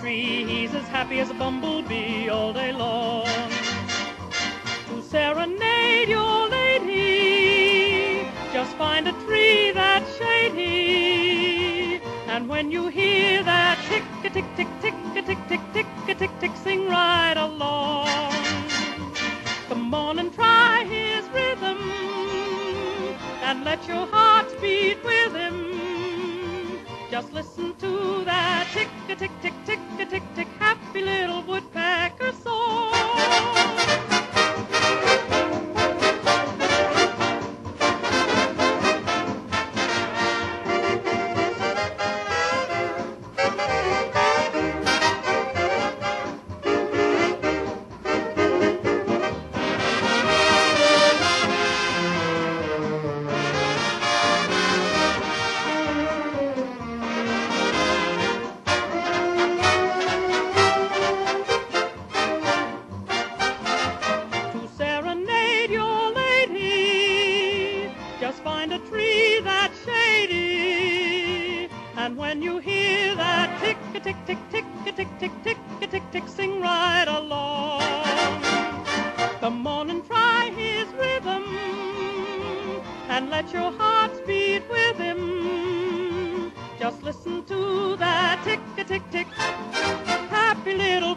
tree, he's as happy as a bumblebee all day long. To serenade your lady, just find a tree that's shady. And when you hear that tick-a-tick-tick-tick-a-tick-tick-tick-a-tick-tick-tick, sing right along. Come on and try his rhythm, and let your heart beat with him. Just listen to that tick-a-tick-tick-tick-a-tick-tick, happy little woodpecker song. Just find a tree that's shady, and when you hear that tick-a-tick-tick-tick-a-tick-tick-tick-a-tick-tick, sing right along. Come on and try his rhythm, and let your hearts beat with him. Just listen to that tick-a-tick-tick, happy little